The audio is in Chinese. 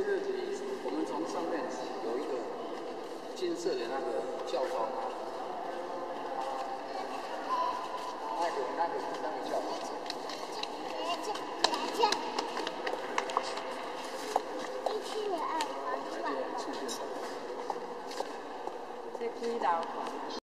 这个我们从上面有一个金色的那个教宗，那个教宗。 这几楼？